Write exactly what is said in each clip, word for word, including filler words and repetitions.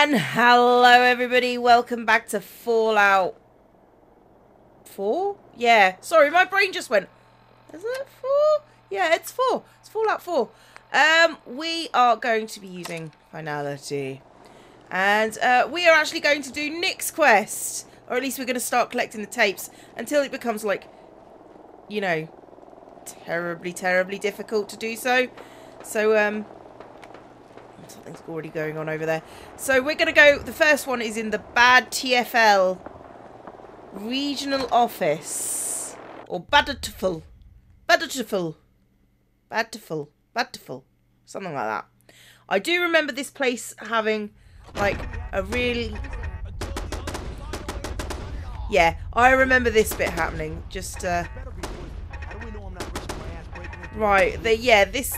And hello everybody, welcome back to Fallout four? Yeah, sorry, my brain just went, is it four? Yeah, it's four. It's Fallout four. Um, we are going to be using Finality. And uh, we are actually going to do Nick's quest. Or at least we're going to start collecting the tapes until it becomes like, you know, terribly, terribly difficult to do so. So, um... something's already going on over there. So we're going to go... The first one is in the Bad T F L Regional Office. Or Baddertful. Baddertful. Baddertful. Baddertful. Something like that. I do remember this place having, like, a really... Yeah, I remember this bit happening. Just, uh... Right, the, yeah, this...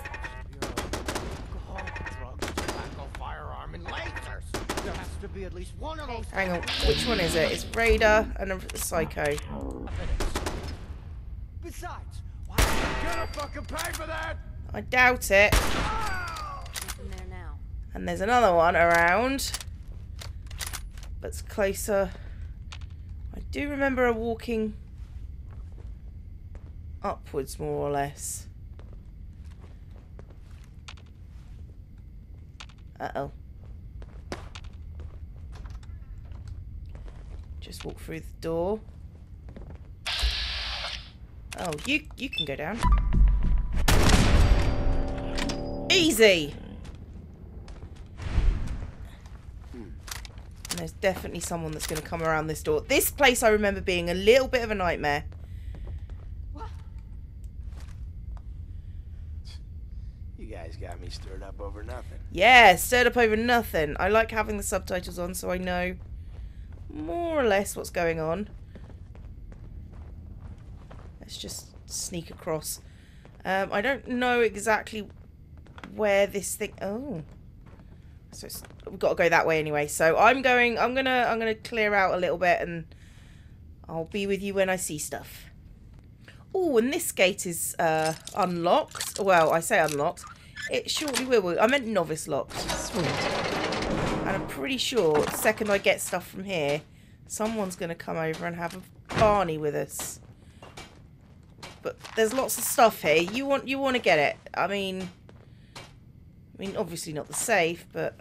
Be at least one of those. Hang on, which one is it? It's Raider and a Psycho. Besides, why are you gonna fucking pay for that? I doubt it. In there now. And there's another one around. That's closer. I do remember her walking upwards, more or less. Uh-oh. Just walk through the door. Oh, you you can go down. Easy. And there's definitely someone that's going to come around this door. This place I remember being a little bit of a nightmare. What? You guys got me stirred up over nothing. Yeah, stirred up over nothing. I like having the subtitles on so I know more or less what's going on. Let's just sneak across. Um, I don't know exactly where this thing. Oh, so it's, we've got to go that way anyway. So I'm going. I'm gonna. I'm gonna clear out a little bit, and I'll be with you when I see stuff. Oh, and this gate is uh, unlocked. Well, I say unlocked. It shortly will. I meant novice locked. Sweet. And I'm pretty sure the second I get stuff from here, someone's going to come over and have a Barney with us. But there's lots of stuff here. You want you want to get it. I mean, I mean, obviously not the safe, but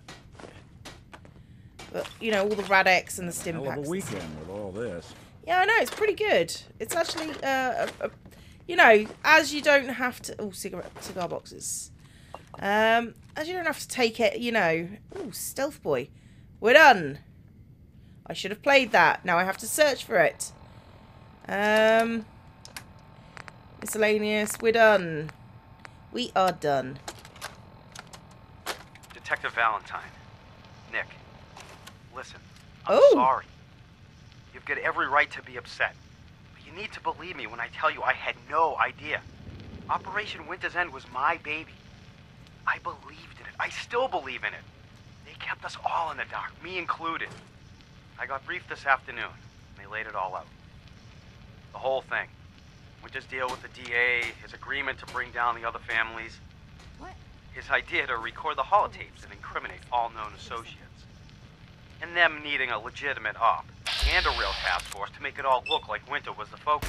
but you know, all the Rad-X and the stim Hell packs. of a weekend with all this. Yeah, I know, it's pretty good. It's actually, uh, a, a, you know, as you don't have to. Oh, cigarette cigar boxes. Um, as you don't have to take it, you know. Oh, Stealth Boy. We're done. I should have played that. Now I have to search for it. Um, miscellaneous. We're done. We are done. Detective Valentine. Nick. Listen. I'm Oh. sorry. You've got every right to be upset. But you need to believe me when I tell you I had no idea. Operation Winter's End was my baby. I believed in it. I still believe in it. They kept us all in the dark, me included. I got briefed this afternoon, and they laid it all out. The whole thing. Winter's deal with the D A, his agreement to bring down the other families. What? His idea to record the holotapes and incriminate all known associates. And them needing a legitimate op, and a real task force to make it all look like Winter was the focus.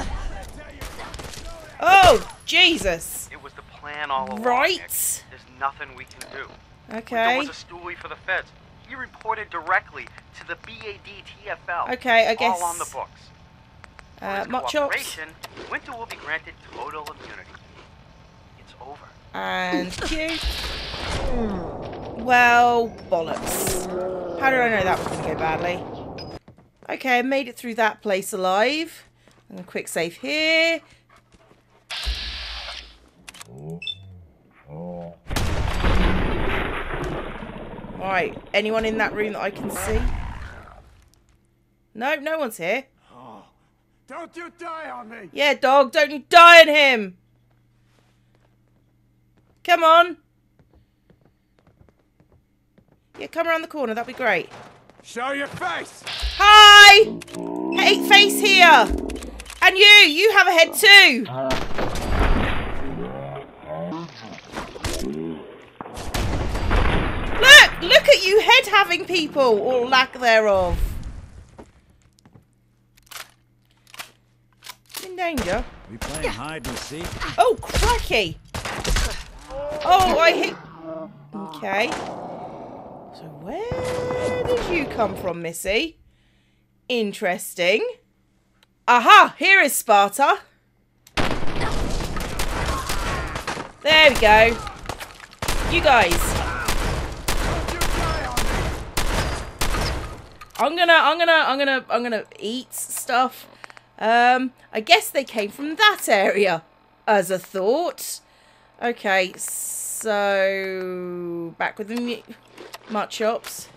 Oh, Jesus. It was the plan all along, Right. Nick. There's nothing we can do. Okay. Winter was a stoolie for the feds. He reported directly to the B A D T F L. Okay, I guess. All on the books. For Uh, his Mott Chops. cooperation, Winter will be granted total immunity. It's over. And cute. Well, bollocks. How did I know that was going to go badly? Okay, I made it through that place alive. And a quick save here. Alright, anyone in that room that I can see? No, no one's here. Oh, don't you die on me! Yeah, dog, don't you die on him! Come on! Yeah, come around the corner, that'd be great. Show your face! Hi! Hey, face here! And you, you have a head too! Look! Look at at you head-having people, or lack thereof. In danger. We playing hide and seek? Oh, cracky! Oh, I hit... Okay. So where did you come from, Missy? Interesting. Aha! Here is Sparta. There we go. You guys. I'm gonna, I'm gonna, I'm gonna, I'm gonna eat stuff. Um, I guess they came from that area, as a thought. Okay, so back with the mut chops.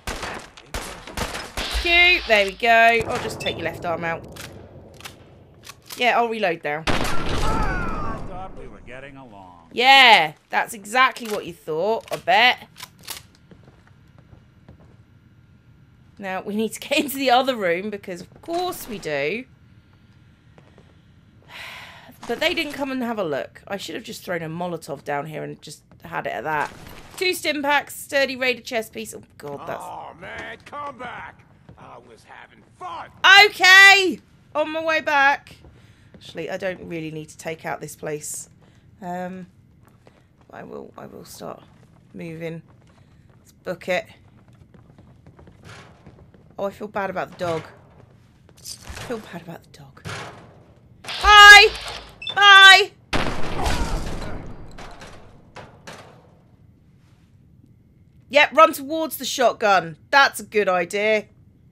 Cute. There we go. I'll just take your left arm out. Yeah, I'll reload now. I thought we were getting along. Yeah, that's exactly what you thought, I bet. Now, we need to get into the other room, because of course we do. But they didn't come and have a look. I should have just thrown a Molotov down here and just had it at that. Two stim packs, sturdy Raider chest piece. Oh, God, that's... Oh, man, come back. I was having fun. Okay! On my way back. Actually, I don't really need to take out this place. Um, I will, I will start moving. Let's book it. Oh, I feel bad about the dog. I feel bad about the dog. Hi! Hi! Yep, run towards the shotgun. That's a good idea.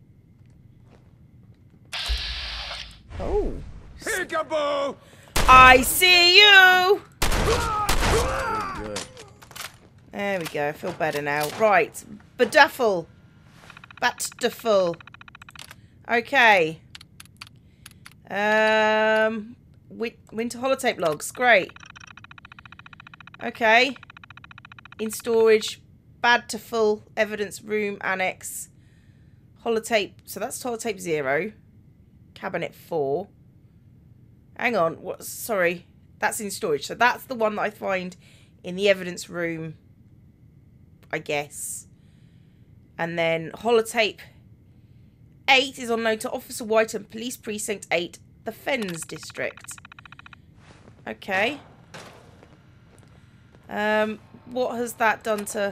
Oh. Peekaboo! I see you! Good. There we go. I feel better now. Right. Bedaffle. Batduffle. Okay. Um, win winter holotape logs. Great. Okay. In storage. Bad to full. Evidence room. Annex. Holotape. So that's holotape zero. Cabinet four. Hang on. What? Sorry. That's in storage. So that's the one that I find in the evidence room. I guess. And then holotape eight is on loan to Officer White and Police Precinct eight, the Fens District. Okay. Um, what has that done to...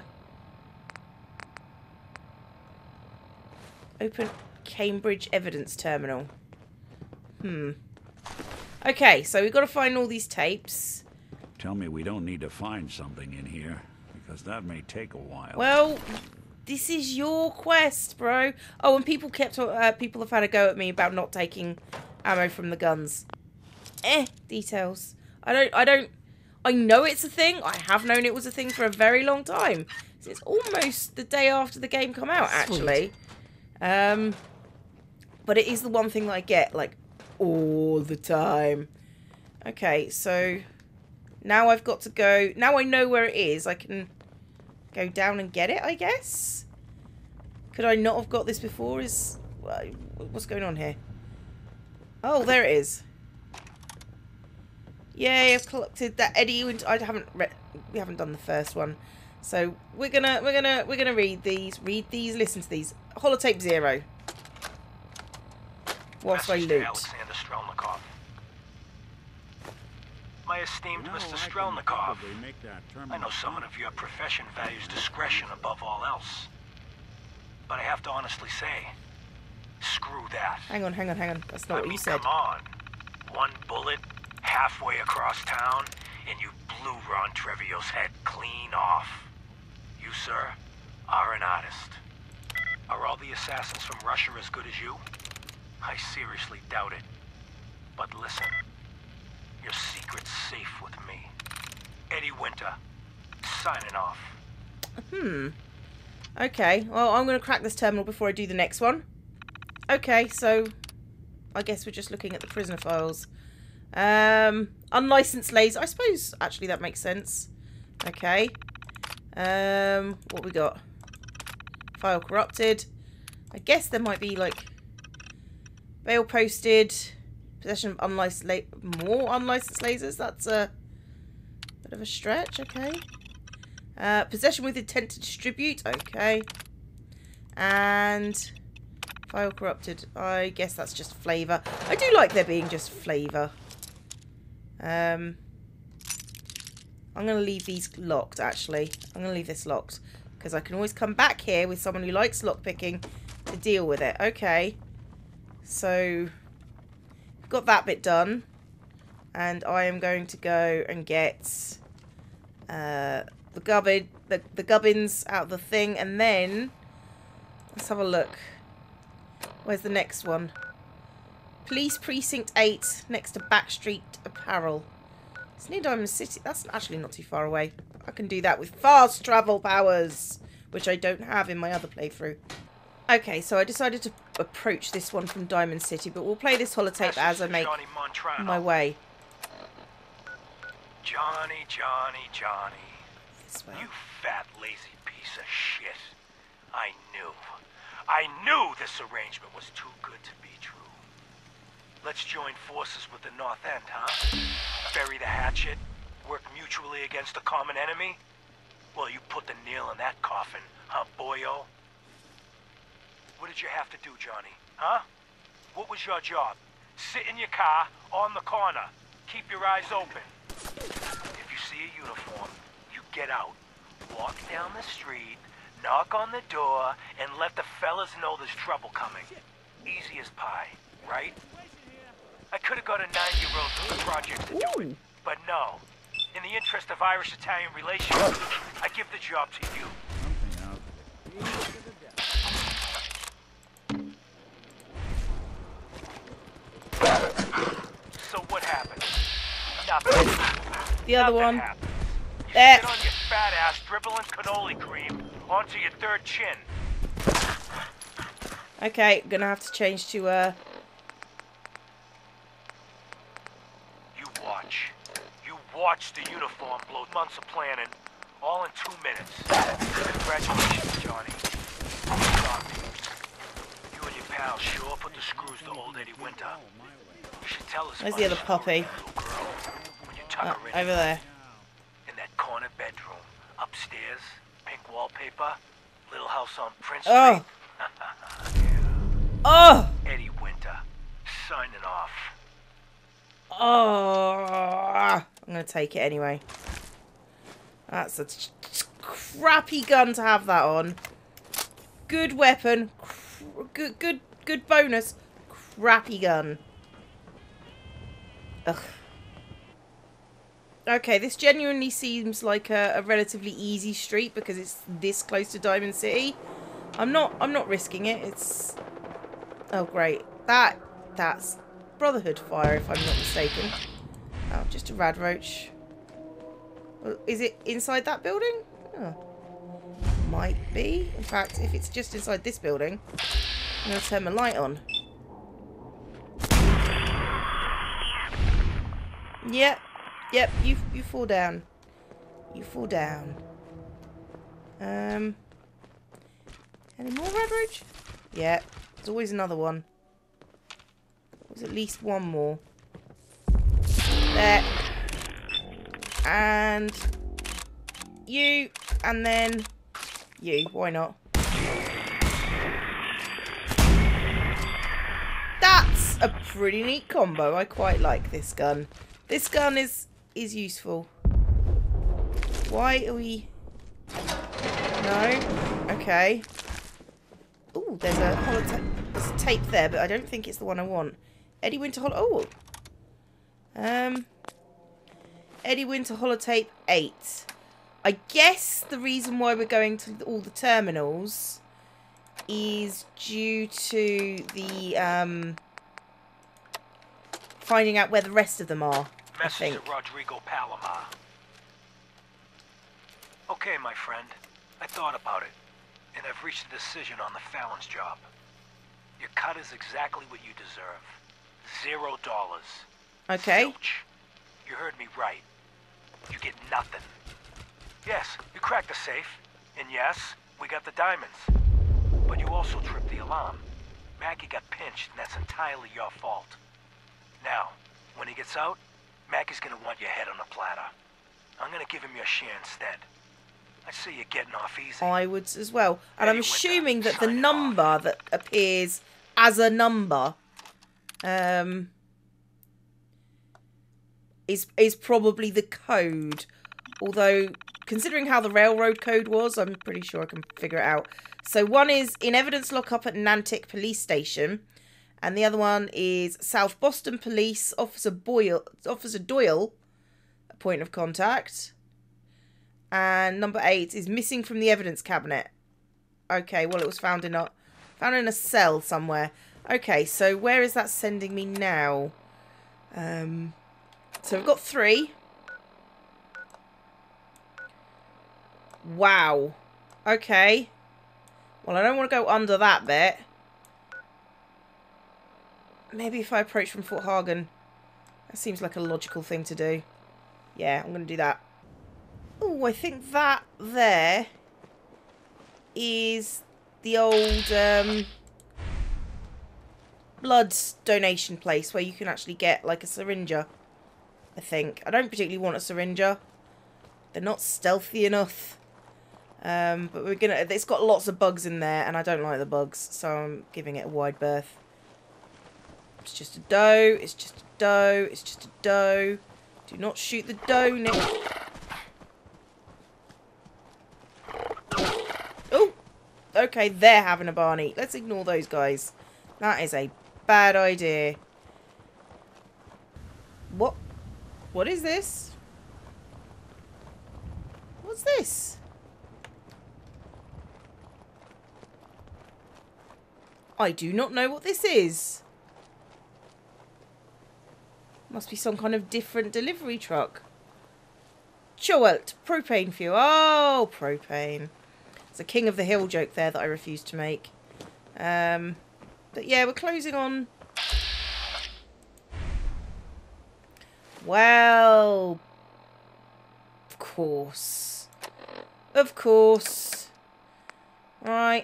Open Cambridge Evidence Terminal. Hmm. Okay, so we've got to find all these tapes. Tell me we don't need to find something in here, because that may take a while. Well... This is your quest, bro. Oh, and people kept uh, people have had a go at me about not taking ammo from the guns. Eh, details. I don't. I don't. I know it's a thing. I have known it was a thing for a very long time. It's almost the day after the game come out, actually. Um, but it is the one thing that I get like all the time. Okay, so now I've got to go. Now I know where it is. I can. Go down and get it, I guess? Could I not have got this before? Is what's going on here? Oh, there it is. Yay, I've collected that Eddie. I haven't read. We haven't done the first one, so we're gonna we're gonna we're gonna read these. Read these. Listen to these. Holotape zero. Whilst I loot. Alexander Strelnikov. My esteemed No, Mister I can Strelnikov, probably make that I terminal know someone of your profession values discretion above all else. But I have to honestly say, screw that. Hang on, hang on, hang on. That's not I what mean, you said. come on. One bullet, halfway across town, and you blew Ron Treviot's head clean off. You, sir, are an artist. Are all the assassins from Russia as good as you? I seriously doubt it. But listen. Your secret's safe with me. Eddie Winter, signing off. Hmm. Okay, well, I'm going to crack this terminal before I do the next one. Okay, so I guess we're just looking at the prisoner files. Um, unlicensed laser. I suppose, actually, that makes sense. Okay. Um, what we got? File corrupted. I guess there might be, like, bail posted... Possession of unlicensed la more unlicensed lasers. That's a bit of a stretch. Okay. Uh, possession with intent to distribute. Okay. And file corrupted. I guess that's just flavour. I do like there being just flavour. Um, I'm going to leave these locked, actually. I'm going to leave this locked. Because I can always come back here with someone who likes lockpicking to deal with it. Okay. So, we've got that bit done. And I am going to go and get uh, the, gubbin, the, the gubbins out of the thing. And then, let's have a look. Where's the next one? Police Precinct eight, next to Backstreet Apparel. It's near Diamond City. That's actually not too far away. I can do that with fast travel powers, which I don't have in my other playthrough. Okay, so I decided to approach this one from Diamond City, but we'll play this holotape as I make my way. Johnny, Johnny, Johnny. This way. You fat, lazy piece of shit. I knew. I knew this arrangement was too good to be true. Let's join forces with the North End, huh? Bury the hatchet, work mutually against a common enemy? Well, you put the nail in that coffin, huh, boyo? What did you have to do, Johnny? Huh? What was your job? Sit in your car, on the corner. Keep your eyes open. If you see a uniform, you get out. Walk down the street, knock on the door, and let the fellas know there's trouble coming. Easy as pie, right? I could have got a nine-year-old from the project to do it, but no. In the interest of Irish-Italian relations, I give the job to you. So what happened? Nothing. The other Nothing one. happened. You There. sit on your fat ass dribbling cannoli cream onto your third chin. Okay, gonna have to change to uh You watch. You watch the uniform blow months of planning, all in two minutes. Congratulations, Johnny. You got me. You and your pal sure put the screws to old Eddie Winter. You should tell us. Where's the other puppy? When you tuck uh, her in over there. in that corner bedroom, upstairs, pink wallpaper, little house on Prince Oh. Street. Oh! Eddie Winter, signing off. Oh! I'm gonna take it anyway. That's a t crappy gun to have that on. Good weapon. Cr good, good, good bonus. Crappy gun. Ugh. Okay, this genuinely seems like a, a relatively easy street because it's this close to Diamond City. I'm not. I'm not risking it. It's. Oh great. That. That's Brotherhood fire, if I'm not mistaken. Oh, just a rad roach. Is it inside that building? Oh. Might be. In fact, if it's just inside this building, I'm going to turn my light on. Yep. Yep, you you fall down. You fall down. Um. Any more red roach? Yeah. There's always another one. There's at least one more. There. And you. And then you. Why not? That's a pretty neat combo. I quite like this gun. This gun is is useful. Why are we... No? Okay. Ooh, there's a holotape. There's a tape there, but I don't think it's the one I want. Eddie Winter holo... Oh! Um... Eddie Winter holotape eight. I guess the reason why we're going to all the terminals is due to the, um... finding out where the rest of them are. I Message think. to Rodrigo Palomar. Okay, my friend. I thought about it, and I've reached a decision on the Fallon's job. Your cut is exactly what you deserve. Zero dollars. Okay. Zilch. You heard me right. You get nothing. Yes, you cracked the safe, and yes, we got the diamonds. But you also tripped the alarm. Mackie got pinched, and that's entirely your fault. Now, when he gets out, Mackie's gonna want your head on a platter. I'm gonna give him your share instead. I see you getting off easy. I would as well. And Hey, I'm Winter, assuming that the sign it number off. that appears as a number um, is is probably the code. Although, considering how the railroad code was, I'm pretty sure I can figure it out. So one is in evidence lockup at Nantic Police Station. And the other one is South Boston Police, Officer Boyle, Officer Doyle, a point of contact. And number eight is missing from the evidence cabinet. Okay, well, it was found in a found in a cell somewhere. Okay, so where is that sending me now? Um, so we've got three. Wow. Okay. Well, I don't want to go under that bit. Maybe if I approach from Fort Hagen. That seems like a logical thing to do. Yeah, I'm going to do that. Oh, I think that there is the old um, blood donation place where you can actually get like a syringer, I think. I don't particularly want a syringer. They're not stealthy enough. Um, but we're gonna. It's got lots of bugs in there, and I don't like the bugs, so I'm giving it a wide berth. It's just a doe. It's just a doe. It's just a doe. Do not shoot the doe, Nick. Oh, okay. They're having a Barney. Let's ignore those guys. That is a bad idea. What? What is this? What's this? I do not know what this is. Must be some kind of different delivery truck. Chowelt, propane fuel. Oh, propane. It's a King of the Hill joke there that I refused to make. Um, but yeah, we're closing on. Well, of course. Of course. Right.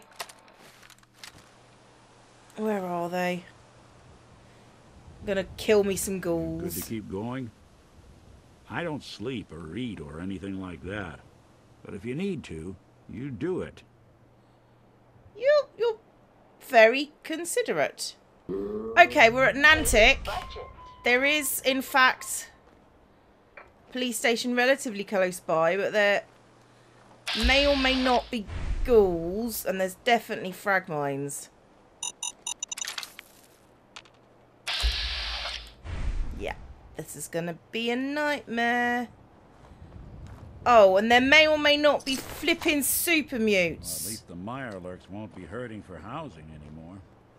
Where are they? Gonna kill me some ghouls. Good to keep going. I don't sleep or eat or anything like that. But if you need to, you do it. You, you're very considerate. Okay, we're at Nantic. There is, in fact, a police station relatively close by, but there may or may not be ghouls, and there's definitely frag mines. Yeah, this is gonna be a nightmare. Oh, and there may or may not be flipping super mutes. Well, at least the Mirelurks won't be hurting for housing anymore.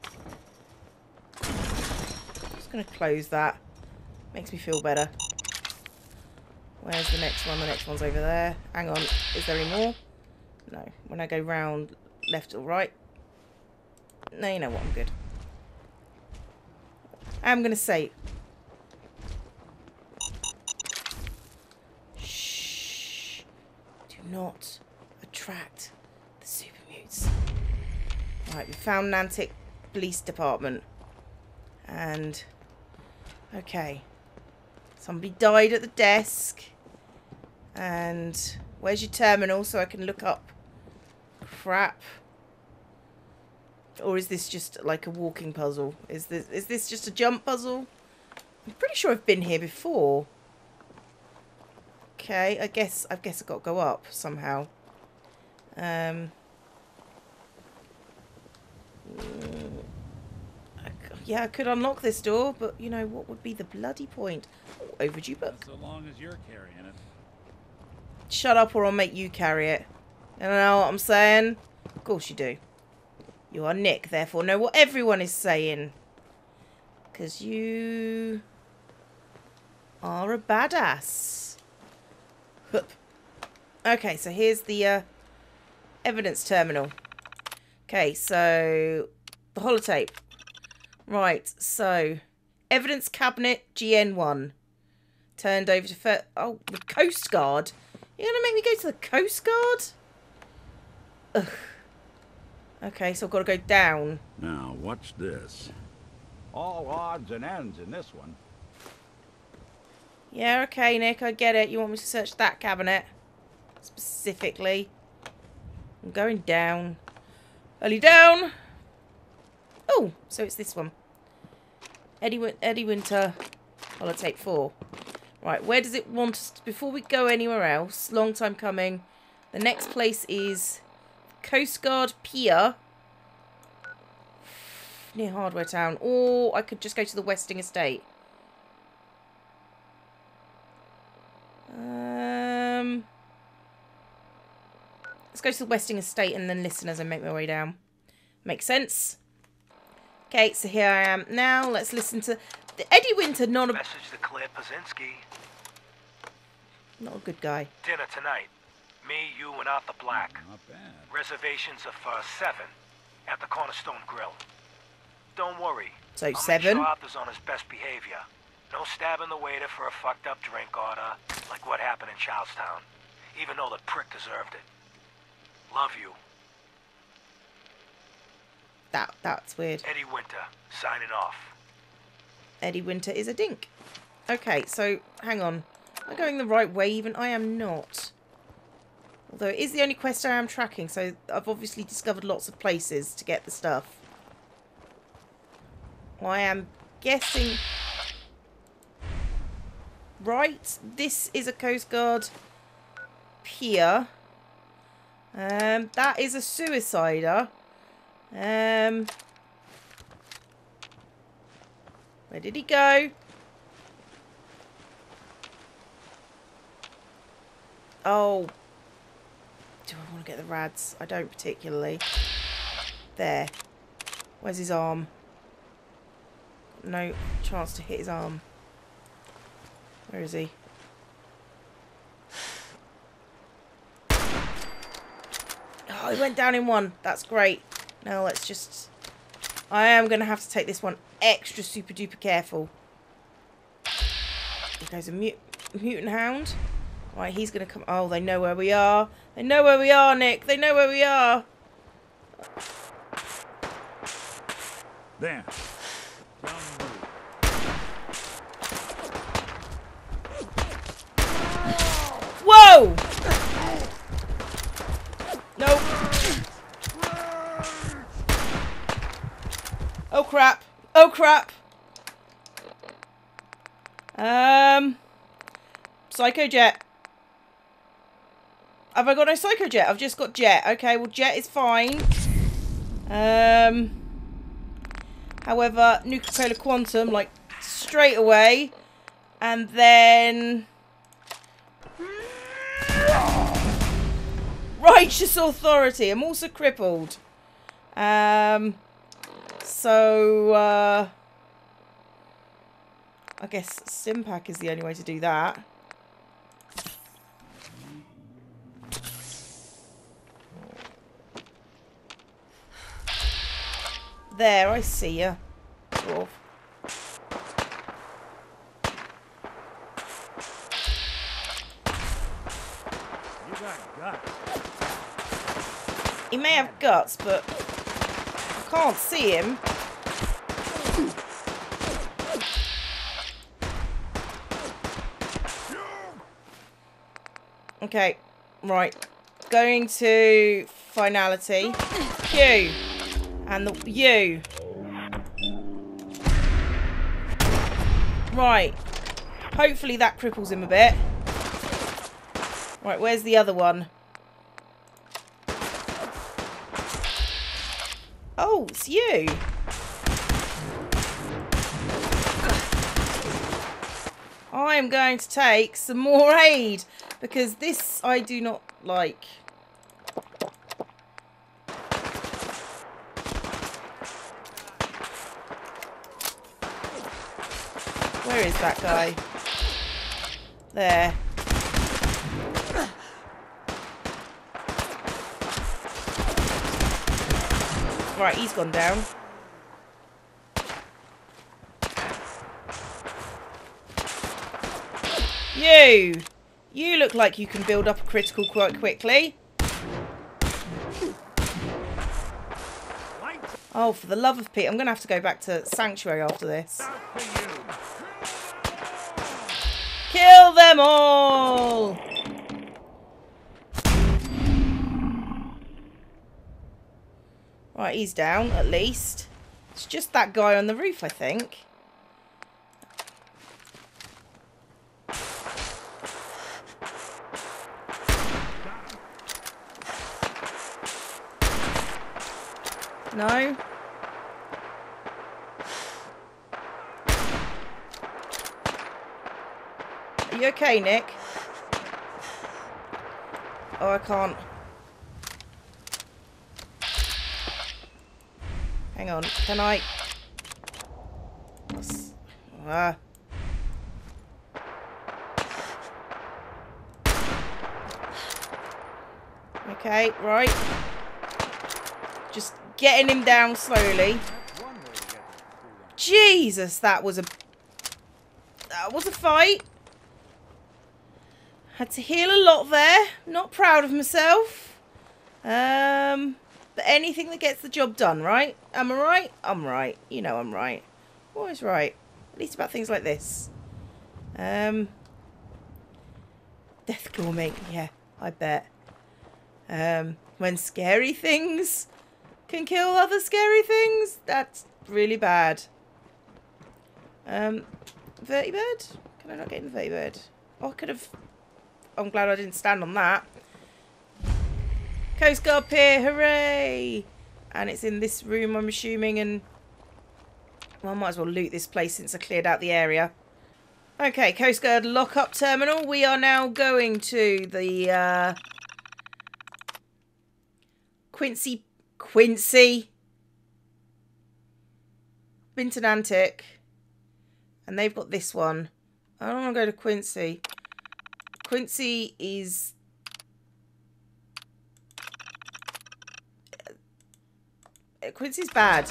Just gonna close that. Makes me feel better. Where's the next one? The next one's over there. Hang on, is there any more? No. When I go round left or right. No, you know what, I'm good. I'm gonna say. Shh. Do not attract the super mutes. Right, we found Nantic Police Department. And okay. Somebody died at the desk. And where's your terminal so I can look up crap? Or is this just like a walking puzzle? Is this is this just a jump puzzle? I'm pretty sure I've been here before. Okay, I guess I guess I've got to go up somehow. Um I c- yeah, I could unlock this door, but you know what would be the bloody point? Oh, overdue book. So long as you're carrying it. Shut up or I'll make you carry it. You know what I'm saying? Of course you do. You are Nick, therefore know what everyone is saying. Because you are a badass. Hup. Okay, so here's the uh, evidence terminal. Okay, so the holotape. Right, so evidence cabinet G N one. Turned over to... Fer oh, the Coast Guard. You're going to make me go to the Coast Guard? Ugh. Okay, so I've got to go down. Now, watch this. All odds and ends in this one. Yeah, okay, Nick, I get it. You want me to search that cabinet? specifically. I'm going down. Early down. Oh, so it's this one. Eddie, Win Eddie Winter. I'll take four. Right, where does it want us to, before we go anywhere else? Long time coming. The next place is Coast Guard Pier. Near Hardware Town. Or I could just go to the Westing Estate. Um, let's go to the Westing Estate and then listen as I make my way down. Makes sense. Okay, so here I am now. Let's listen to the Eddie Winter. Not a Message to Claire Pazinski. not a good guy. Dinner tonight. Me, you, and Arthur Black. Not bad. Reservations are for seven at the Cornerstone Grill. Don't worry. So I'll seven. Make sure Arthur's on his best behavior. No stabbing the waiter for a fucked up drink order, like what happened in Charlestown. Even though the prick deserved it. Love you. That that's weird. Eddie Winter, signing off. Eddie Winter is a dink. Okay, so hang on. Am I going the right way even? I am not. Although it is the only quest I am tracking, so I've obviously discovered lots of places to get the stuff. I am guessing... Right, this is a Coast Guard pier. Um, that is a suicider. Um, where did he go? Oh, do I want to get the rads? I don't particularly. There. Where's his arm? No chance to hit his arm. Where is he? Oh, he went down in one. That's great. Now let's just... I am going to have to take this one extra super duper careful. Here goes a mut mutant hound. Right, he's going to come... Oh, they know where we are. They know where we are, Nick. They know where we are. There. Whoa! Nope. Oh crap. Oh crap. Um Psycho Jet. Have I got no Psycho Jet? I've just got Jet. Okay, well Jet is fine. Um However, Nuka-Cola Quantum, like straight away. And then Righteous Authority. I'm also crippled. Um, so, uh, I guess Simpack is the only way to do that. There, I see ya. Dwarf. You got guts. He may have guts, but I can't see him. Okay, right. Going to finality. Q. And the U. Right. Hopefully that cripples him a bit. Right, where's the other one? Oh, it's you. I'm going to take some more aid because this I do not like. Where is that guy? There. Right, he's gone down. You! You look like you can build up a critical quite quickly. Oh, for the love of Pete, I'm going to have to go back to Sanctuary after this. Kill them all! Right, he's down, at least. It's just that guy on the roof, I think. No? Are you okay, Nick? Oh, I can't. Hang on, can I? Ah. Okay, right. Just getting him down slowly. Jesus, that was a... That was a fight. Had to heal a lot there. Not proud of myself. Um, but anything that gets the job done, right? Am I right? I'm right. You know I'm right. Always right. At least about things like this. Um, death gloaming. Yeah, I bet. Um, when scary things can kill other scary things, that's really bad. Um, vertibird? Can I not get in the vertibird? Oh, I could have... I'm glad I didn't stand on that. Coast Guard Pier, hooray! And it's in this room, I'm assuming, and... Well, I might as well loot this place since I cleared out the area. Okay, Coast Guard lock-up terminal. We are now going to the, uh... Quincy... Quincy! Binton Antic. And they've got this one. I don't want to go to Quincy. Quincy is... Quincy's bad.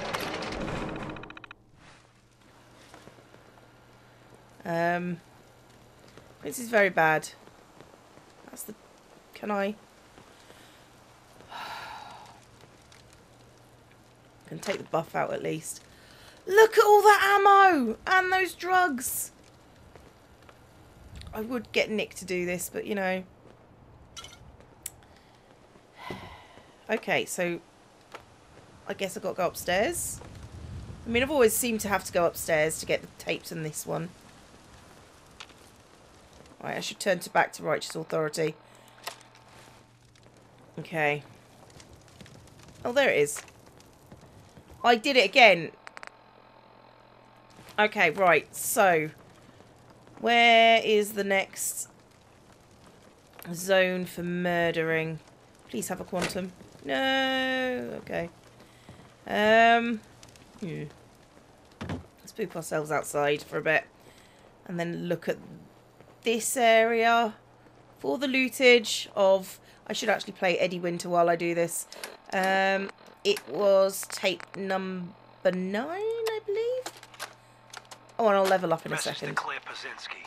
Um, Quincy's very bad. That's the... Can I... Can take the buff out at least. Look at all that ammo! And those drugs! I would get Nick to do this, but you know. Okay, so I guess I've got to go upstairs. I mean, I've always seemed to have to go upstairs to get the tapes in this one. Right, I should turn to back to Righteous Authority. Okay. Oh, there it is. I did it again. Okay, right, so where is the next zone for murdering? Please have a quantum. No, okay. Um, hmm. Let's poop ourselves outside for a bit. And then look at this area for the lootage of... I should actually play Eddie Winter while I do this. Um, it was tape number nine, I believe. Oh, and I'll level up in a second. Message to Claire Pazinski.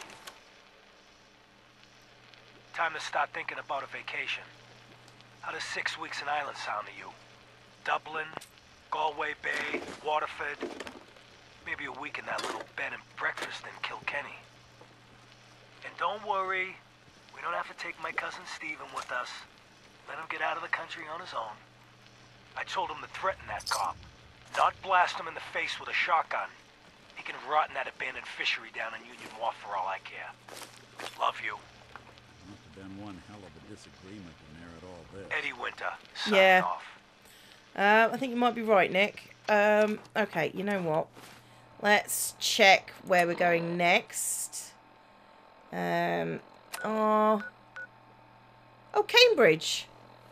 Time to start thinking about a vacation. How does six weeks in Ireland sound to you? Dublin, Galway Bay, Waterford. Maybe a week in that little bed and breakfast in Kilkenny. And don't worry, we don't have to take my cousin Stephen with us. Let him get out of the country on his own. I told him to threaten that cop, not blast him in the face with a shotgun. He can rot in that abandoned fishery down in Union Wharf for all I care. Love you. Must have been one hell of a disagreement when they're at all this. Eddie Winter, signing Yeah. off. Uh, I think you might be right, Nick. Um, okay, you know what? Let's check where we're going next. Um, oh, oh, Cambridge.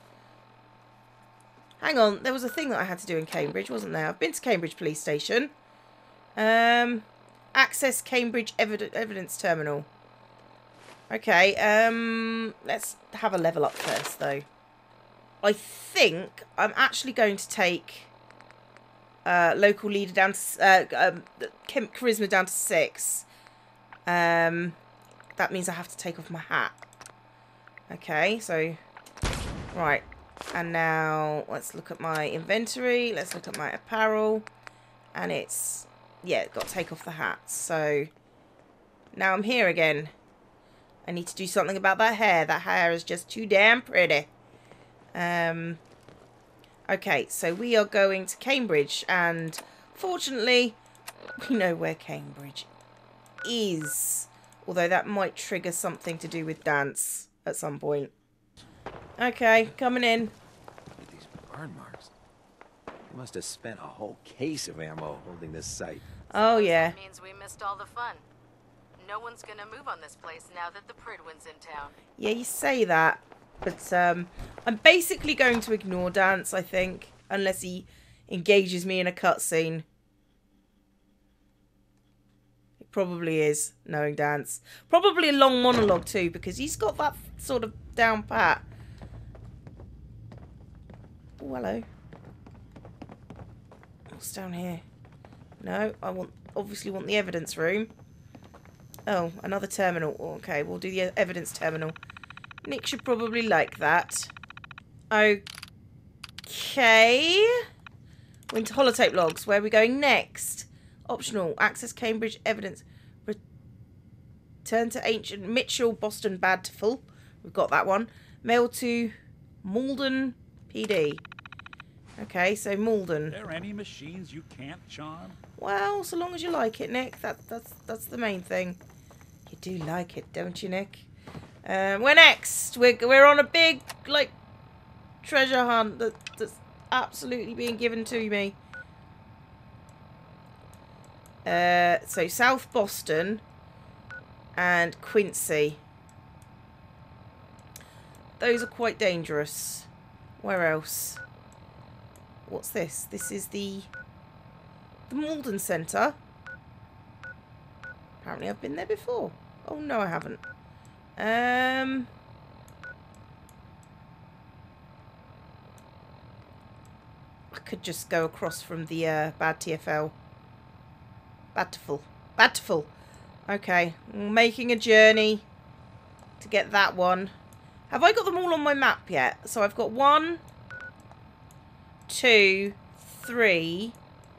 Hang on, there was a thing that I had to do in Cambridge, wasn't there? I've been to Cambridge Police Station. Um, access Cambridge evid Evidence Terminal. Okay, um, let's have a level up first, though. I think I'm actually going to take uh, local leader down to uh, um, charisma down to six. Um, that means I have to take off my hat. Okay, so right, and now let's look at my inventory. Let's look at my apparel, and it's yeah, got to take off the hat. So now I'm here again. I need to do something about that hair. That hair is just too damn pretty. Um, Okay, so we are going to Cambridge, and fortunately, we know where Cambridge is. Although that might trigger something to do with dance at some point. Okay, coming in. These burn marks. They must have spent a whole case of ammo holding this site. Oh, yeah. That means we missed all the fun. No one's gonna move on this place now that the Pridwin's in town. Yeah, you say that. But um, I'm basically going to ignore Dance, I think. Unless he engages me in a cutscene. It probably is, knowing Dance. Probably a long monologue too, because he's got that sort of down pat. Oh, hello. What's down here? No, I want obviously want the evidence room. Oh, another terminal. Okay, we'll do the evidence terminal. Nick should probably like that. Okay. We're into holotape logs. Where are we going next? Optional. Access Cambridge evidence. Return to ancient Mitchell, Boston, Badful. We've got that one. Mail to Malden P D. Okay, so Malden. Are there any machines you can't charm? Well, so long as you like it, Nick. That, that's that's the main thing. You do like it, don't you, Nick? Um, we're next. We're, we're on a big, like, treasure hunt that, that's absolutely being given to me. Uh, so, South Boston and Quincy. Those are quite dangerous. Where else? What's this? This is the... The Malden Centre. Apparently I've been there before. Oh, no, I haven't. Um... I could just go across from the uh, Bad T F L. Badful. Badful. Okay. Making a journey to get that one. Have I got them all on my map yet? So I've got one, two, three...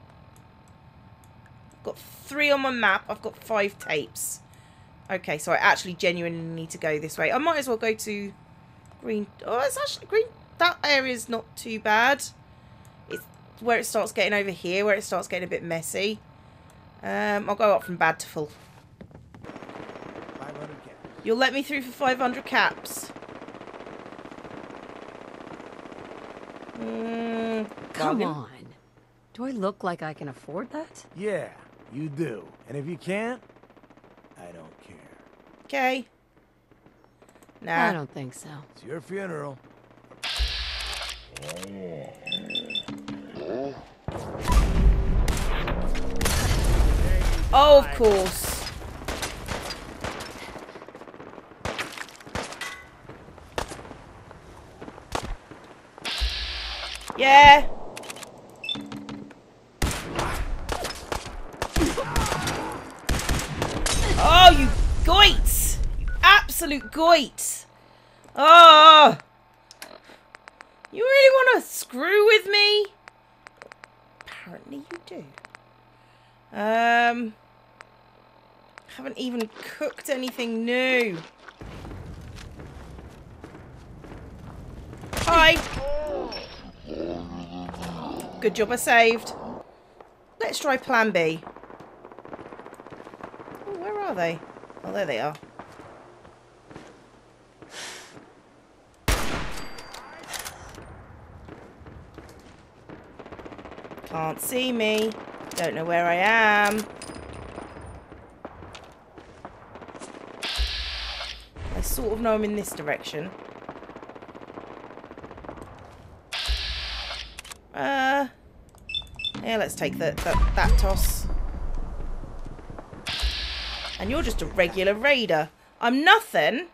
Got three on my map. I've got five tapes. Okay, so I actually genuinely need to go this way. I might as well go to Green. Oh, it's actually Green. That area's not too bad. It's where it starts getting over here, where it starts getting a bit messy. Um, I'll go up from bad to full. five hundred caps. You'll let me through for five hundred caps. Mm, Come bargain. on. Do I look like I can afford that? Yeah, you do. And if you can't, I don't care. Okay. Nah. I don't think so. It's your funeral. Oh, of course. Yeah. Oh, you goit! You absolute goit! Oh! You really want to screw with me? Apparently you do. Um, haven't even cooked anything new. Hi. Good job I saved. Let's try plan B. Oh, where are they? Oh, there they are. Can't see me. Don't know where I am. I sort of know I'm in this direction. Uh, yeah, let's take the, that, that toss. And you're just a regular raider. I'm nothing.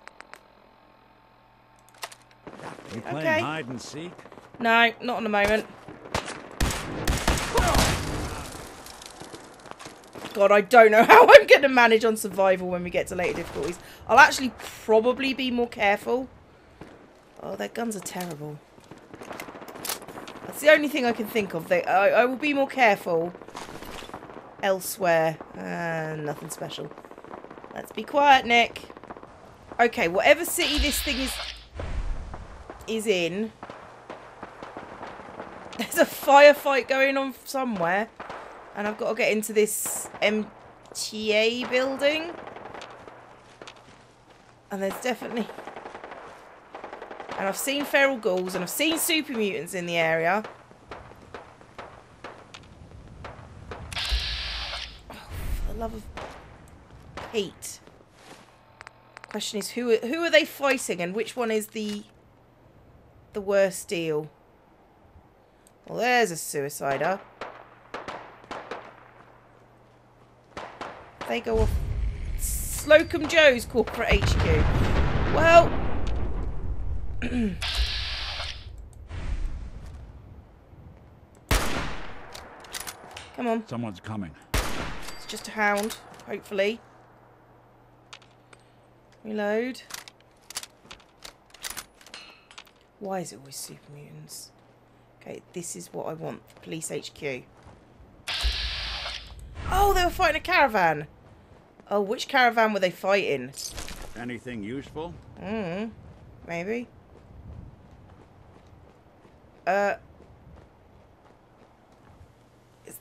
You playing Okay. hide and seek? No, not in a moment. God, I don't know how I'm going to manage on survival when we get to later difficulties. I'll actually probably be more careful. Oh, their guns are terrible. That's the only thing I can think of. They, I, I will be more careful elsewhere. Uh, nothing special. Let's be quiet, Nick. Okay, whatever city this thing is is in, There's a firefight going on somewhere. And I've got to get into this M T A building. And there's definitely... And I've seen feral ghouls and I've seen super mutants in the area. Oh, for the love of Pete. Question is, who, who are they fighting and which one is the, the worst deal? Well, there's a suicider. They go off Slocum Joe's corporate H Q. Well... Come on. Someone's coming. It's just a hound, hopefully. Reload. Why is it always super mutants? Okay, this is what I want for police H Q. Oh, they were fighting a caravan. Oh, which caravan were they fighting? Anything useful? Hmm. Maybe. Uh. Is...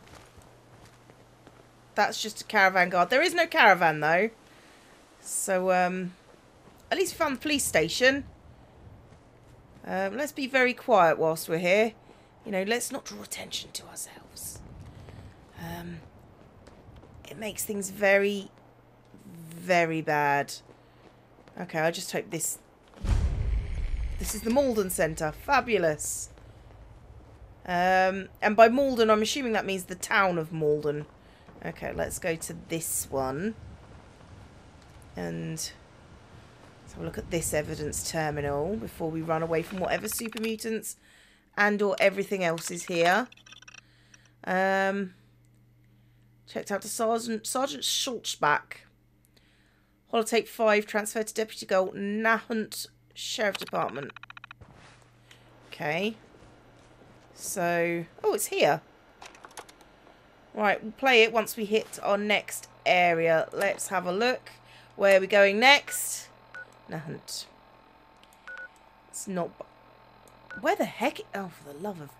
That's just a caravan guard. There is no caravan, though. So, um... at least we found the police station. Um, let's be very quiet whilst we're here. You know, let's not draw attention to ourselves. Um... It makes things very, very bad. Okay, I just hope this... This is the Malden Centre. Fabulous. Um, and by Malden, I'm assuming that means the town of Malden. Okay, let's go to this one. And let's have a look at this evidence terminal before we run away from whatever super mutants and or everything else is here. Um... Checked out to Sergeant Sergeant Schultzbach. Holotape five, transferred to Deputy Gold, Nahant Sheriff Department. Okay. So... Oh, it's here. Right, we'll play it once we hit our next area. Let's have a look. Where are we going next? Nahant. It's not... Where the heck... Oh, for the love of...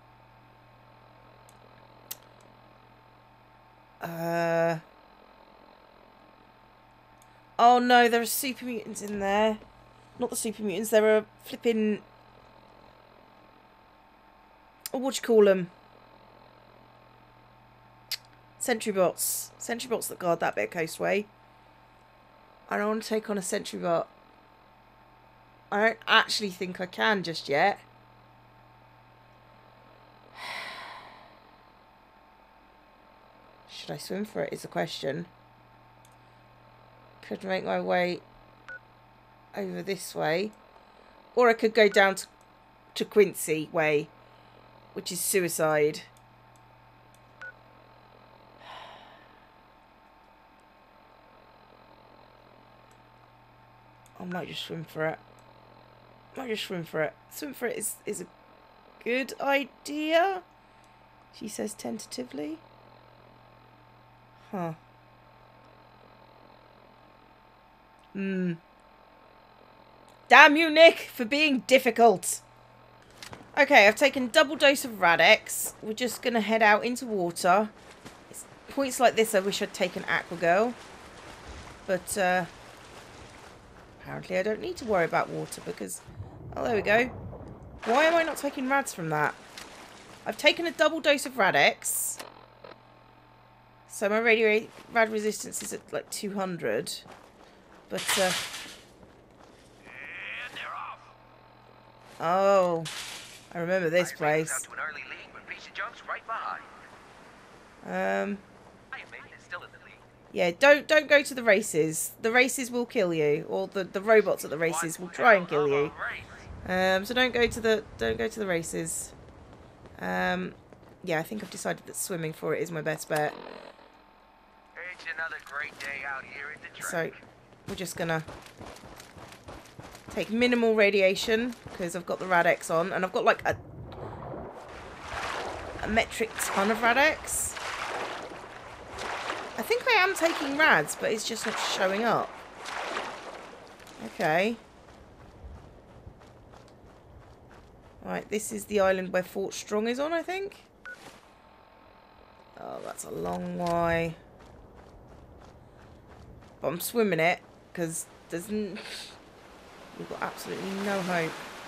Uh... Oh no, there are super mutants in there. Not the super mutants, there are flipping... Oh, what do you call them? Sentry bots. Sentry bots that guard that bit of coastway. I don't want to take on a sentry bot. I don't actually think I can just yet. Should I swim for it is the question. Could make my way over this way. Or I could go down to, to Quincy way, which is suicide. I might just swim for it. Might just swim for it. Swim for it is, is a good idea, she says tentatively. Huh. Hmm. Damn you, Nick, for being difficult. Okay, I've taken double dose of Radex. We're just going to head out into water. It's points like this I wish I'd taken Aquagirl. But, uh... apparently I don't need to worry about water because... Oh, there we go. Why am I not taking Rads from that? I've taken a double dose of Radex. So my radio rad resistance is at like two hundred. But, uh... And they're off. Oh. I remember this place. Out to an early lead, but Piece of Junk's right behind. Um... Iron Maiden is still in the lead. Yeah, don't don't go to the races. The races will kill you. Or the, the robots at the races will try and kill you. Um, so don't go to the don't go to the races. Um, yeah, I think I've decided that swimming for it is my best bet. It's another great day out here in the So track. we're just gonna take minimal radiation because I've got the Radex on, and I've got like a a metric ton of Radex. I think I am taking Rads, but it's just not showing up. Okay. Right, this is the island where Fort Strong is on, I think. Oh, that's a long way. But I'm swimming it, because there's n we've got absolutely no hope.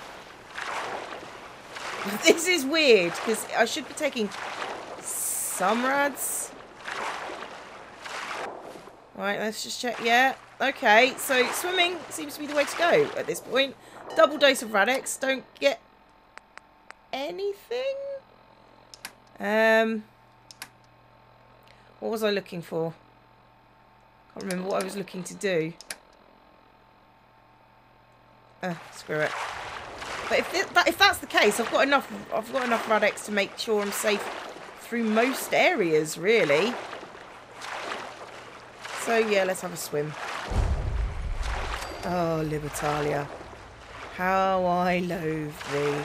This is weird, because I should be taking some rads. Right, let's just check. Yeah, okay. So swimming seems to be the way to go at this point. Double dose of Radix. Don't get anything. Um, what was I looking for? Can't remember what I was looking to do. Uh, screw it. But if th that, if that's the case, I've got enough. I've got enough Radix to make sure I'm safe through most areas, really. So yeah, let's have a swim. Oh, Libertalia, how I loathe thee.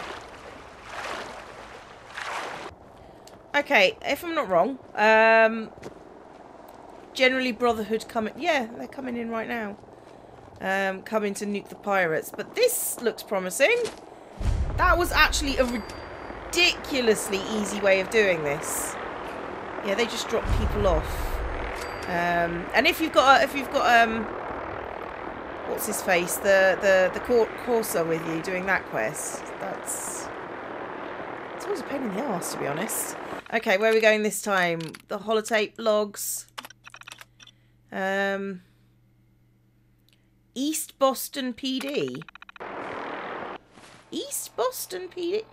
Okay, if I'm not wrong, um, generally Brotherhood coming. Yeah, they're coming in right now. Um, coming to nuke the pirates, but this looks promising. That was actually a ridiculously easy way of doing this. Yeah, they just drop people off. Um, and if you've got, a, if you've got, um, what's his face, the the the Cor Corsa with you doing that quest, that's it's always a pain in the arse, to be honest. Okay, where are we going this time? The holotape logs. Um, East Boston P D. East Boston P D.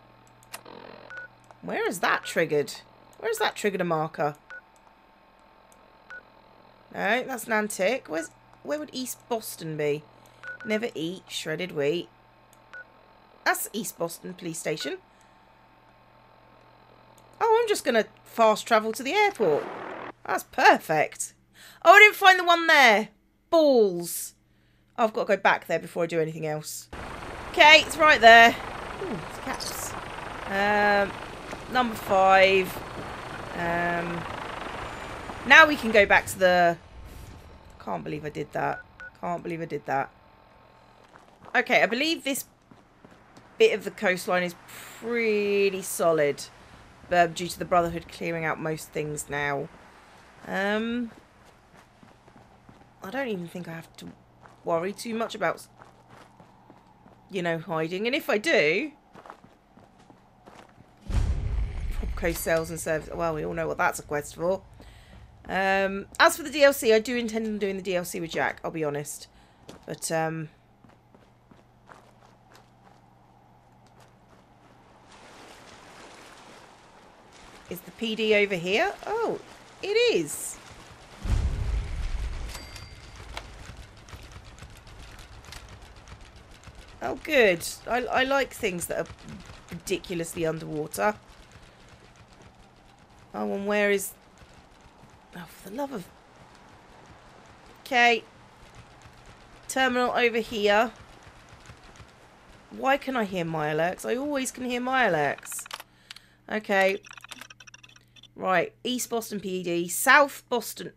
Where is that triggered? Where is that triggered a marker? No, that's Nantic. Where's where would East Boston be? Never eat shredded wheat. That's East Boston Police Station. Oh, I'm just gonna fast travel to the airport. That's perfect. Oh, I didn't find the one there. Balls. Oh, I've got to go back there before I do anything else. Okay, it's right there. Ooh, it's cats. Um, number five. Um, now we can go back to the... Can't believe I did that. Can't believe I did that. Okay, I believe this bit of the coastline is pretty solid. Uh, due to the Brotherhood clearing out most things now. Um, I don't even think I have to worry too much about, you know, hiding. And if I do... Propco sales and service. Well, we all know what that's a quest for. Um, as for the D L C, I do intend on doing the D L C with Jack, I'll be honest. But, um... is the P D over here? Oh, it is. Oh, good. I, I like things that are ridiculously underwater. Oh, and where is... Oh, for the love of... Okay. Terminal over here. Why can I hear my alerts? I always can hear my alerts. Okay. Right. East Boston P D. South Boston.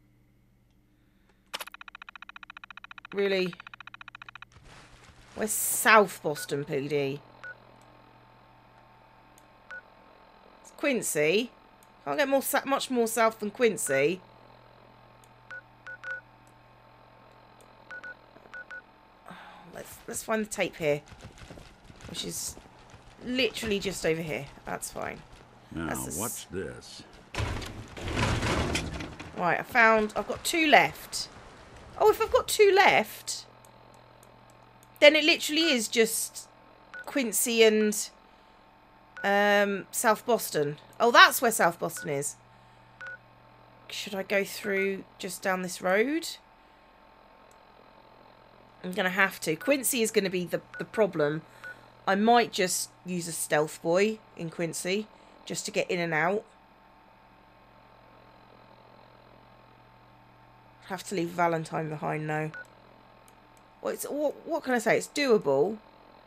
Really? Where's South Boston P D? It's Quincy. Can't get more much more south than Quincy. Oh, let's let's find the tape here, which is literally just over here. That's fine. Now, That's what's this? Right, I found... I've got two left. Oh, if I've got two left, then it literally is just Quincy and um, South Boston. Oh, that's where South Boston is. Should I go through just down this road? I'm going to have to. Quincy is going to be the, the problem. I might just use a stealth boy in Quincy just to get in and out. Have to leave Valentine behind now. Well, it's, what, what can I say? It's doable.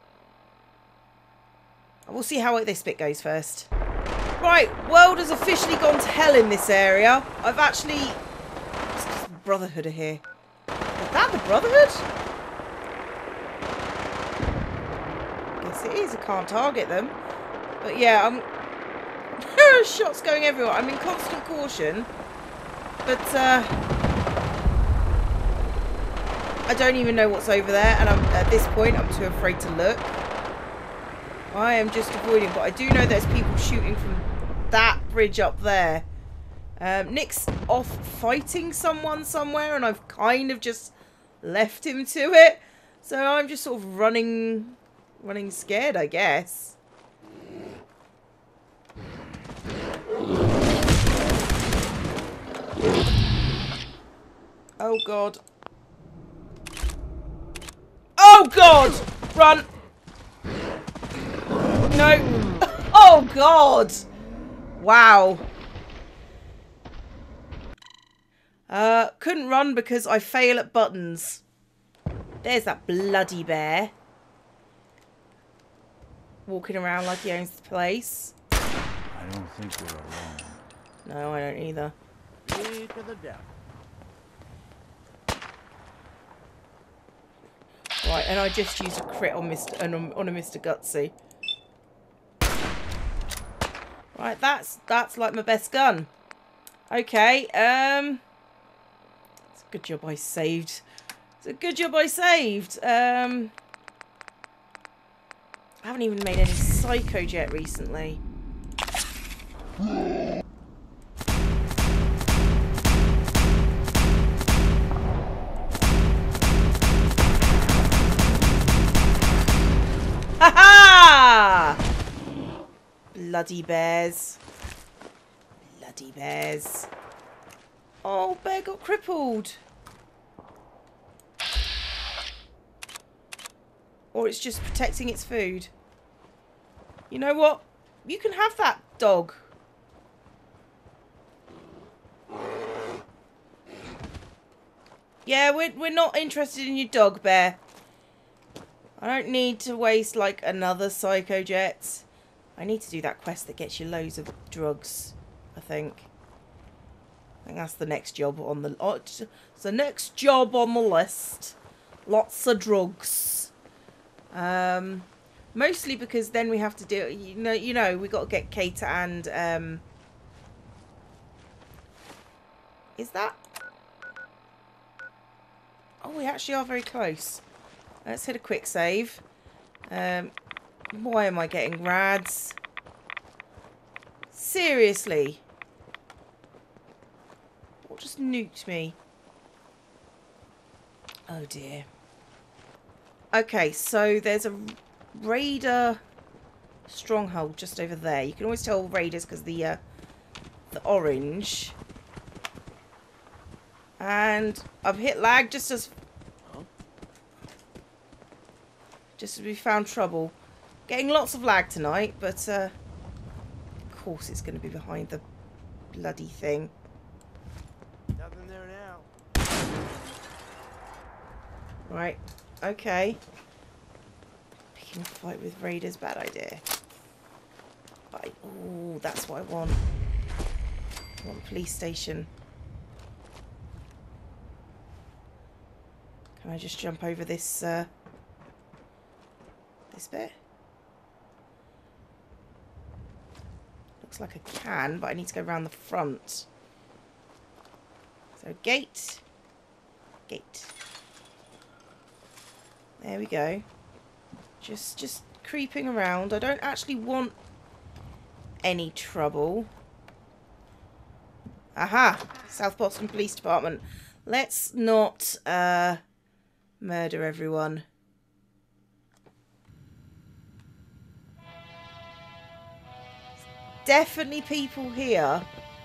We'll see how this bit goes first. Right, world has officially gone to hell in this area. I've actually... Brotherhood are here. Is that the Brotherhood? Guess Yes, it is. I can't target them. But yeah, I'm... shots going everywhere. I'm in constant caution. But, uh... I don't even know what's over there. And I'm, at this point, I'm too afraid to look. I am just avoiding. But I do know there's people shooting from that bridge up there. Um, Nick's off fighting someone somewhere. And I've kind of just left him to it. So I'm just sort of running... Running scared, I guess. Oh, God. Oh, God! Run! No. Oh, God! Wow. Uh, couldn't run because I fail at buttons. There's that bloody bear. Walking around like he owns the place. I don't think we're alone. No, I don't either. Lead to the devil. Right, and I just used a crit on Mister on, on a Mister Gutsy. Right, that's that's like my best gun. Okay, um, it's a good job I saved. It's a good job I saved. Um, I haven't even made any Psycho Jet recently. Ha ha! Bloody bears. Bloody bears. Oh, bear got crippled. Or it's just protecting its food. You know what? You can have that, dog. Yeah, we're, we're not interested in your dog, bear. I don't need to waste, like, another Psycho Jet. I need to do that quest that gets you loads of drugs, I think. I think that's the next job on the... Oh, it's the next job on the list. Lots of drugs. Um, mostly because then we have to do... You know, you know we got to get Kate and... Um, is that... Oh, we actually are very close. Let's hit a quick save. Um, why am I getting rads? Seriously? What just nuked me? Oh dear. Okay, so there's a raider stronghold just over there. You can always tell raiders because the uh, the orange. And I've hit lag just as just as we found trouble. Getting lots of lag tonight, but uh, of course it's going to be behind the bloody thing. Nothing there now. Right, okay. Picking a fight with raiders, bad idea. Right. Oh, that's what I want. I want a police station. Can I just jump over this uh, this bit? Looks like I can, but I need to go around the front. So gate, gate. There we go. Just, just creeping around. I don't actually want any trouble. Aha! South Boston Police Department. Let's not uh, murder everyone. Definitely people here.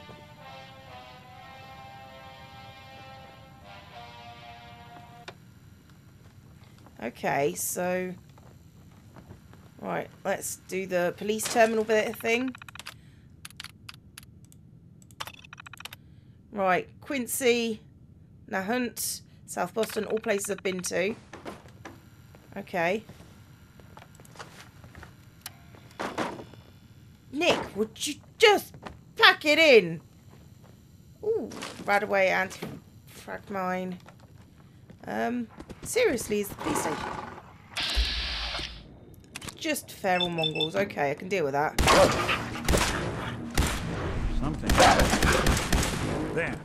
Okay, so... Right, let's do the police terminal bit thing. Right, Quincy, Nahunt, South Boston, all places I've been to. Okay. Nick, would you just pack it in? Ooh, right away, anti-frag mine. Um, seriously, is the police station? just feral mongrels. Okay, I can deal with that. Something. There.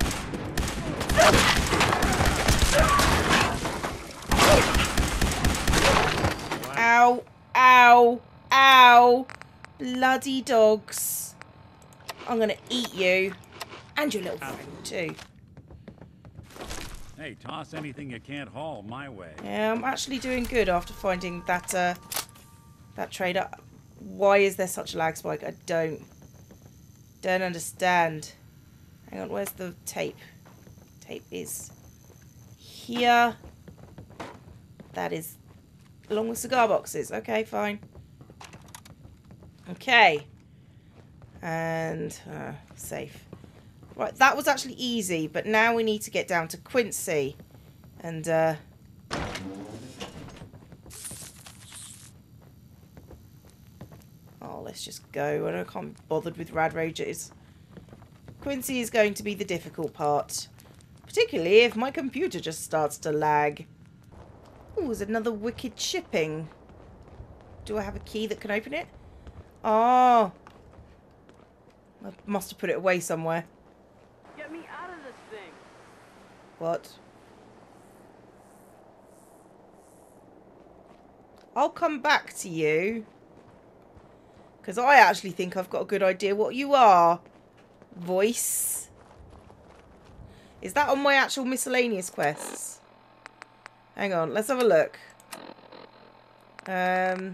Ow, ow, ow. Bloody dogs. I'm going to eat you. And your little friend too. Hey, toss anything you can't haul my way. Yeah, I'm actually doing good after finding that uh, that trader. Why is there such a lag spike? I don't don't understand. Hang on, where's the tape? Tape is here. That is along with cigar boxes. Okay, fine. Okay. And uh, safe. Right, that was actually easy, but now we need to get down to Quincy. And, uh... oh, let's just go. I can't be bothered with rad rages. Quincy is going to be the difficult part. Particularly if my computer just starts to lag. Ooh, there's another wicked shipping. Do I have a key that can open it? Oh. I must have put it away somewhere. Get me out of this thing. What? I'll come back to you. Because I actually think I've got a good idea what you are. Voice. Is that on my actual miscellaneous quests? Hang on, let's have a look. Um,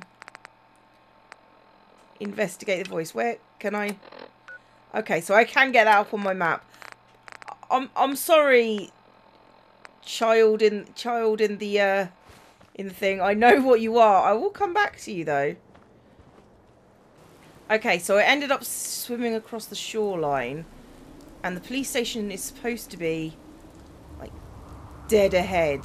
investigate the voice. Where can I... Okay, so I can get that up on my map. I'm I'm sorry, child in child in the uh in the thing. I know what you are. I will come back to you though. Okay, so I ended up swimming across the shoreline, and the police station is supposed to be like dead ahead.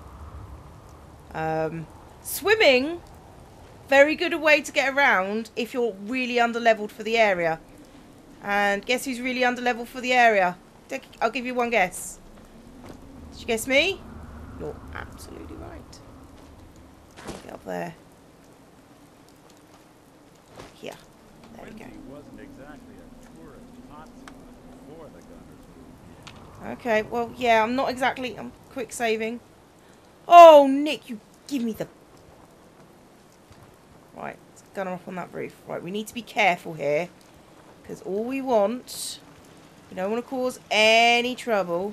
Um, swimming, very good a way to get around if you're really under-leveled for the area. And guess who's really under-leveled for the area? I'll give you one guess. Did you guess me? You're absolutely right. Get up there. Here. There we go. Wasn't exactly a tourist hotspot before the gunners moved. Okay, well, yeah, I'm not exactly... I'm quick saving. Oh, Nick, you give me the... Right, let's gunner up on that roof. Right, we need to be careful here. Because all we want... We don't want to cause any trouble.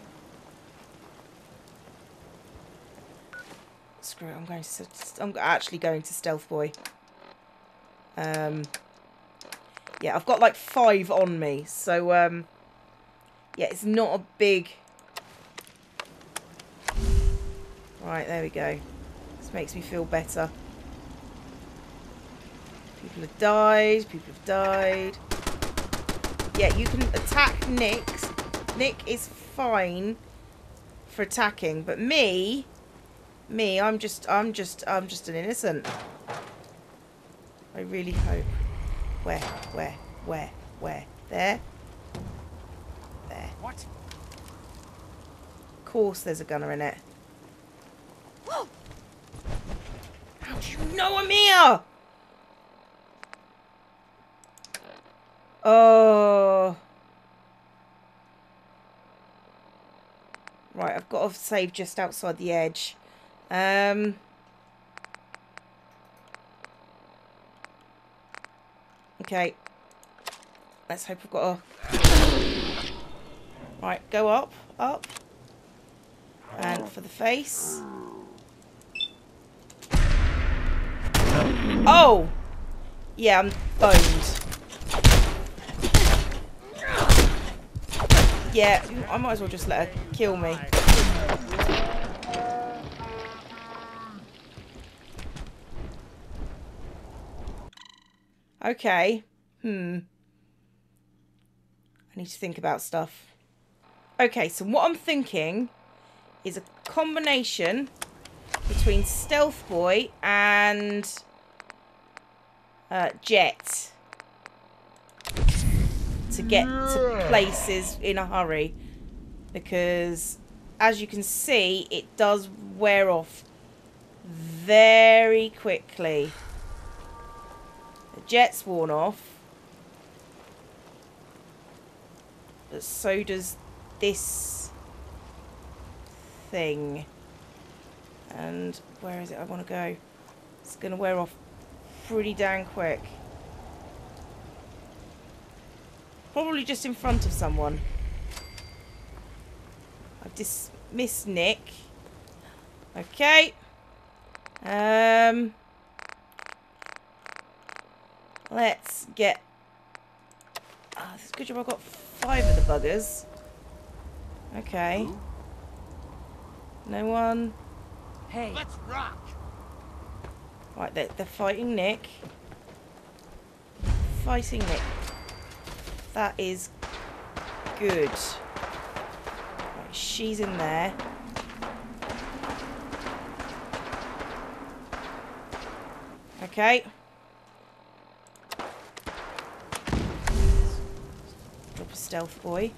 Screw it, I'm going to... I'm actually going to Stealth Boy. Um... Yeah, I've got like five on me. So, um... yeah, it's not a big... Right, there we go. This makes me feel better. People have died. People have died. Yeah, you can attack Nick. Nick is fine for attacking, but me, me, I'm just, I'm just, I'm just an innocent. I really hope. Where, where, where, where? There? There. What? Of course there's a gunner in it. How do you know I'm here? Oh. Right, I've got to save just outside the edge. Um. Okay. Let's hope I've got a... Right, go up, up. And for the face. Oh! Yeah, I'm boned. Yeah, I might as well just let her kill me. Okay. Hmm. I need to think about stuff. Okay, so what I'm thinking is a combination between Stealth Boy and uh, Jet to get to places in a hurry, because as you can see, it does wear off very quickly. The jet's worn off. But so does this thing. And where is it I want to go? It's going to wear off pretty damn quick. Probably just in front of someone. I've dismissed Nick. Okay. Um, let's get... Oh, it's a good job I've got five of the buggers. Okay. No one. Hey. Let's rock. Right, they're, they're fighting Nick. Fighting Nick. That is good. Right, she's in there. Okay. Drop a stealth boy.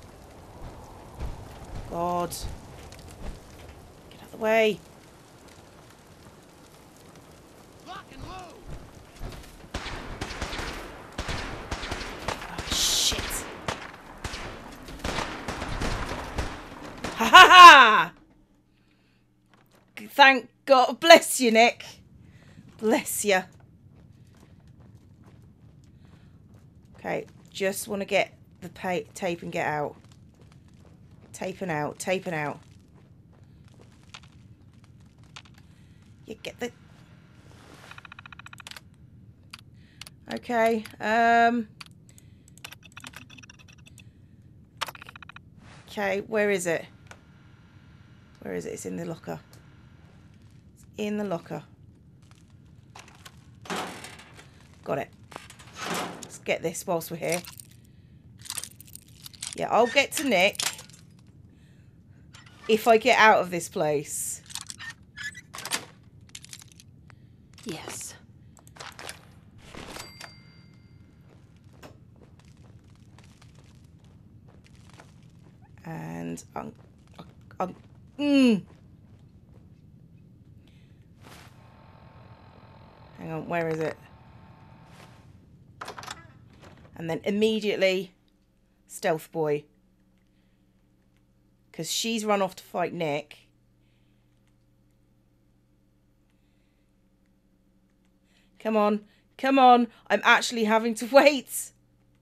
God. Get out of the way. Lock and load. Oh, shit. Ha ha ha! Thank God. Bless you, Nick. Bless you. Okay, just want to get the pa tape and get out. Taping out, taping out. You get the... Okay, um... okay, where is it? Where is it? It's in the locker. It's in the locker. Got it. Let's get this whilst we're here. Yeah, I'll get to Nick if I get out of this place. Yes. And um, um, mm. Hang on, where is it? And then immediately stealth boy, because she's run off to fight Nick. Come on, come on! I'm actually having to wait.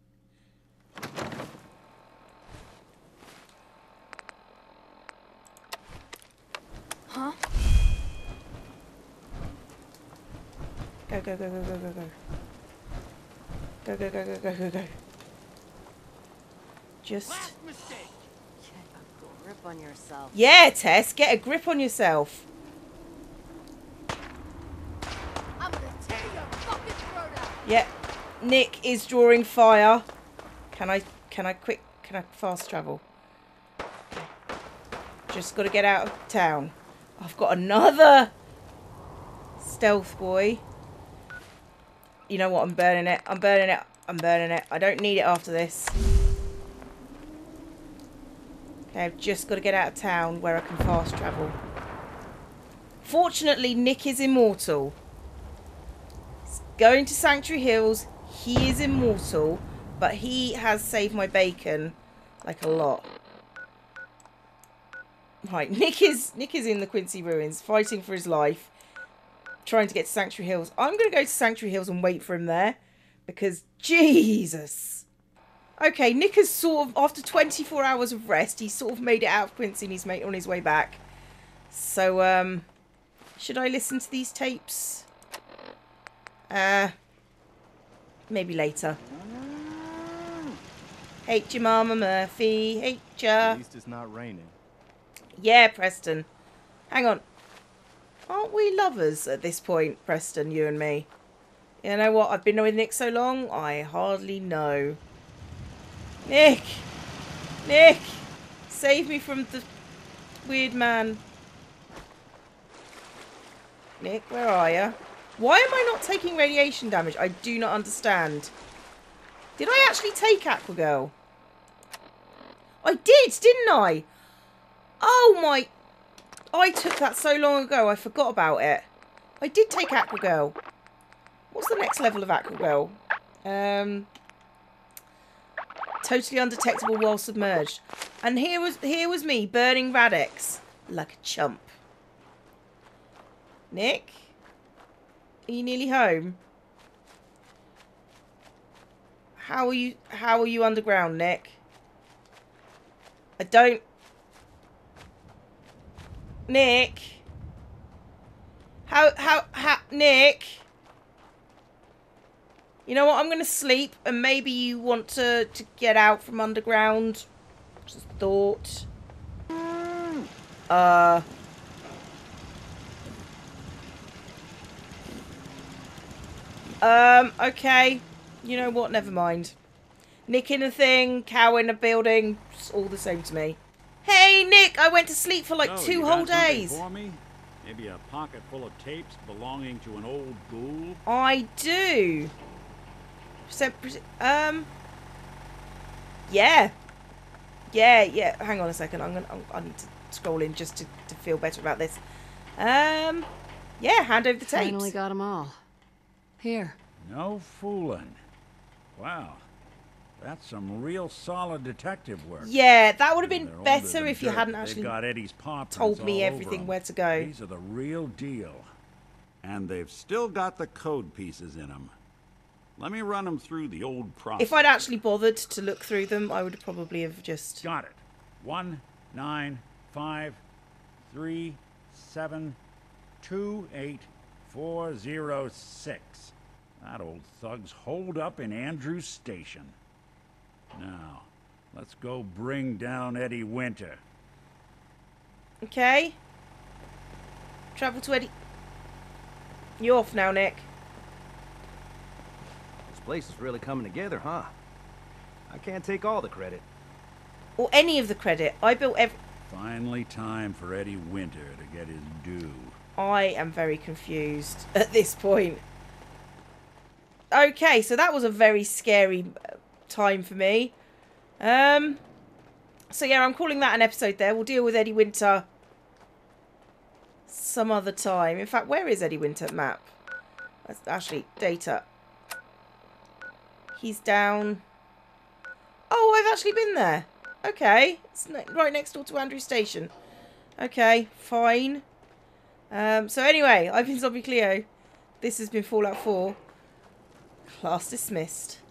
Huh? Go, go, go, go, go, go, go. Go, go, go, go, go, go, go. Just... Last mistake. Get a grip on yourself. Yeah, Tess, get a grip on yourself. I'm gonna tear your fucking throat out. Yeah, Nick is drawing fire. Can I, can I quick, can I fast travel? Just got to get out of town. I've got another stealth boy. You know what? I'm burning it. I'm burning it. I'm burning it. I don't need it after this. Okay, I've just got to get out of town where I can fast travel. Fortunately, Nick is immortal. He's going to Sanctuary Hills. He is immortal, but he has saved my bacon like a lot. Right, Nick is Nick is in the Quincy Ruins, fighting for his life, trying to get to Sanctuary Hills. I'm going to go to Sanctuary Hills and wait for him there, because Jesus. Okay, Nick has sort of, after twenty-four hours of rest, he's sort of made it out of Quincy and he's made, on his way back. So, um, should I listen to these tapes? Uh, maybe later. Hate you, Mama Murphy. Hate ya. At least it's not raining. Yeah, Preston. Hang on. Aren't we lovers at this point, Preston, you and me? You know what? I've been with Nick so long, I hardly know. Nick! Nick! Save me from the weird man. Nick, where are you? Why am I not taking radiation damage? I do not understand. Did I actually take Aquagirl? I did, didn't I? Oh my... I took that so long ago, I forgot about it. I did take Aquagirl. What's the next level of Aquagirl? Um, totally undetectable while submerged. And here was here was me burning Radix like a chump. Nick, are you nearly home? How are you? How are you underground, Nick? I don't. Nick. How how how Nick? You know what? I'm gonna sleep, and maybe you want to to get out from underground. Just thought. Uh. Um. Okay. You know what? Never mind. Nick in a thing, cow in a building. It's all the same to me. Hey, Nick! I went to sleep for like So, two you whole got something days. for me? Maybe a pocket full of tapes belonging to an old ghoul? I do. So, um. Yeah. Yeah, yeah. Hang on a second. I'm gonna. I need to scroll in just to, to feel better about this. Um. Yeah. Hand over the tapes. Finally got them all. Here. No fooling. Wow. That's some real solid detective work. Yeah, that would have And been they're older better than if you dirt. hadn't They've actually got Eddie's paw prints told me all over everything 'em. where to go. These are the real deal. And they've still got the code pieces in them. Let me run them through the old process. If I'd actually bothered to look through them, I would probably have just... Got it. One, nine, five, three, seven, two, eight, four, zero, six. That old thug's holed up in Andrews Station. Now, let's go bring down Eddie Winter. Okay. Travel to Eddie... You're off now, Nick. This place is really coming together, huh? I can't take all the credit. Or any of the credit. I built every... Finally time for Eddie Winter to get his due. I am very confused at this point. Okay, so that was a very scary time for me. Um, so yeah, I'm calling that an episode there. We'll deal with Eddie Winter some other time. In fact, where is Eddie Winter map? That's actually data. He's down. Oh, I've actually been there. Okay, it's right next door to Andrew Station. Okay, fine. Um, so anyway, I've been Zombie Cleo. This has been Fallout four. Class dismissed.